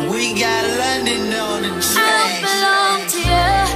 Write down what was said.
We got London on the track. I belong to you.